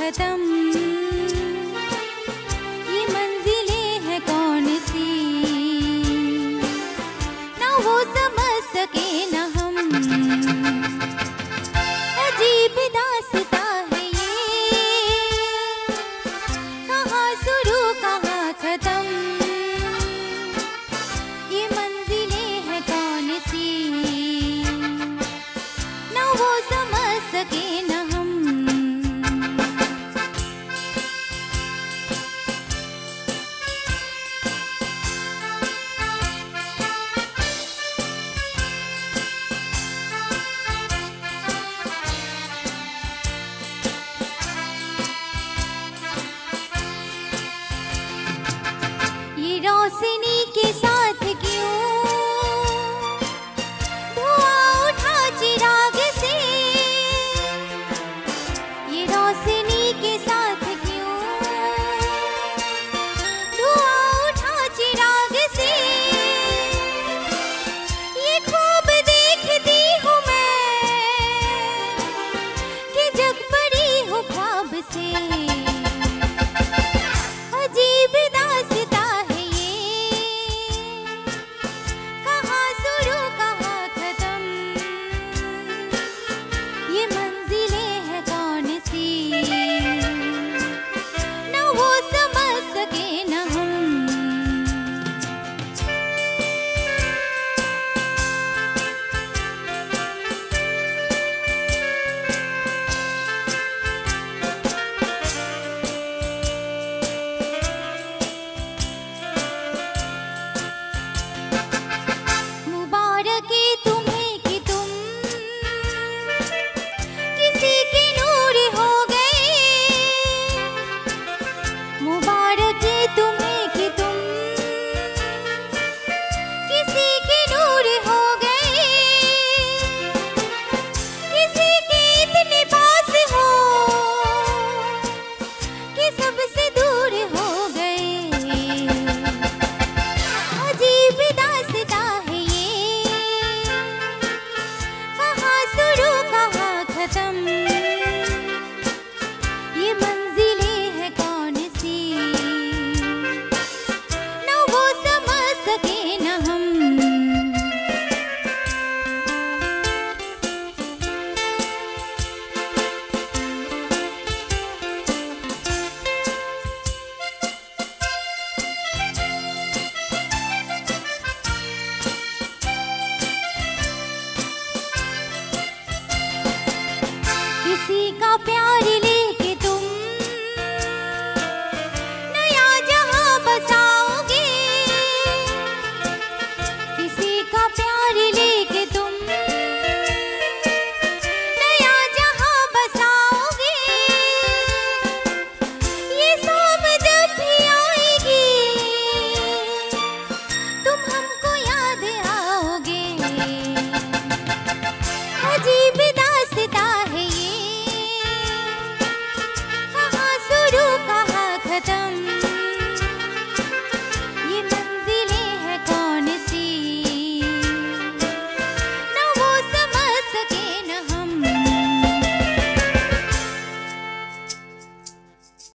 खत्म, ये मंजिलें हैं कौन सी, ना वो समझ सके ना हम। अजीब दास्ता है ये, कहाँ शुरू कहाँ खत्म, ये मंजिलें हैं कौन सी, ना वो समझ सके ना हम। ये रोशनी के साथ क्यों धुआं उठा चिराग से, ये रोशनी के साथ क्यों धुआं उठा चिराग से, ये खूब देखती हूँ मैं कि जग पड़ी हूँ ख्वाब से। अजीब दास्ता है ये, कहाँ शुरू कहाँ खत्म, ये मंजिलें हैं कौन सी, ना वो समझ सके ना हम। मुबारक है तुम्हें कि तुम किसी के नूर हो गए, मुबारक है तुम्हें कि तुम किसी के नूर हो गए, किसी के इतने पास हो कि सबसे दूर हो गए। अजीब दास्ता है ये, कहाँ शुरू कहाँ खत्म, ये मंजिलें हैं कौन सी, ना वो समझ सके ना हम। किसी का प्यार